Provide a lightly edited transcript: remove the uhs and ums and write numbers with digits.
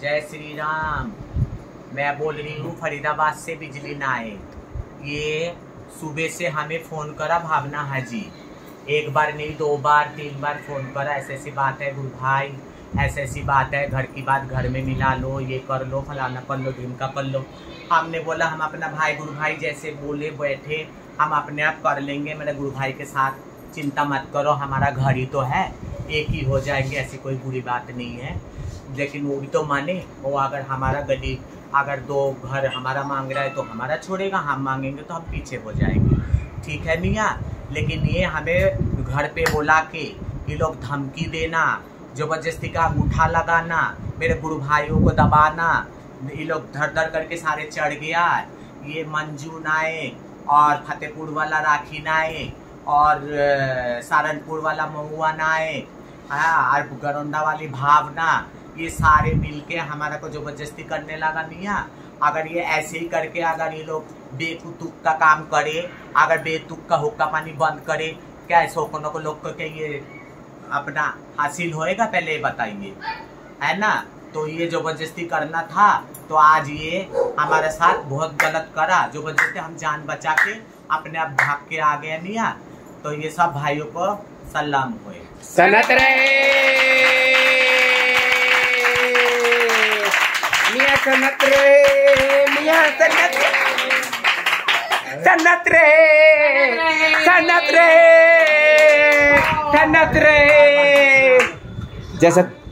जय श्री राम। मैं बोल रही हूँ फरीदाबाद से बिजली नायक। ये सुबह से हमें फ़ोन करा भावना हाजी, एक बार नहीं 2 बार 3 बार फ़ोन करा। ऐसी बात है गुरु भाई, ऐसी बात है, घर की बात घर में मिला लो, ये कर लो, फलाना कर लो, ढिमका कर लो। हमने बोला हम अपना भाई गुरु भाई जैसे बोले बैठे, हम अपने आप कर लेंगे मेरे गुरु भाई के साथ, चिंता मत करो, हमारा घर ही तो है, एक ही हो जाएंगे, ऐसी कोई बुरी बात नहीं है। लेकिन वो भी तो माने, वो अगर हमारा गली अगर 2 घर हमारा मांग रहा है तो हमारा छोड़ेगा, हम मांगेंगे तो हम पीछे हो जाएंगे। ठीक है मियाँ, लेकिन ये हमें घर पे बोला के ये लोग धमकी देना, जबरदस्ती का अंगूठा लगाना, मेरे गुरु भाइयों को दबाना, ये लोग धर धर करके सारे चढ़ गया। ये मंजू नायक और फतेहपुर वाला राखी नायक और सहारनपुर वाला महुआ नायक, और गरौंदा वाली भावना, ये सारे मिलके हमारा को जबरदस्ती करने लगा मियाँ। अगर ये ऐसे ही करके अगर ये लोग बेतुक का काम करे, अगर बेतुक का हुक्का पानी बंद करे, क्या ऐसा को लोग के ये अपना हासिल होएगा? पहले ये बताइए, है ना? तो ये जबरदस्ती करना था, तो आज ये हमारे साथ बहुत गलत करा। जबरदस्ती हम जान बचा के अपने आप भाग के आ गए मियाँ। तो ये सब भाइयों को सलाम हुए। सनत रहे मियाँ, सनत रहे मियाँ, सनत सनत रहे, सनत रहे, सनत रहे। जैसा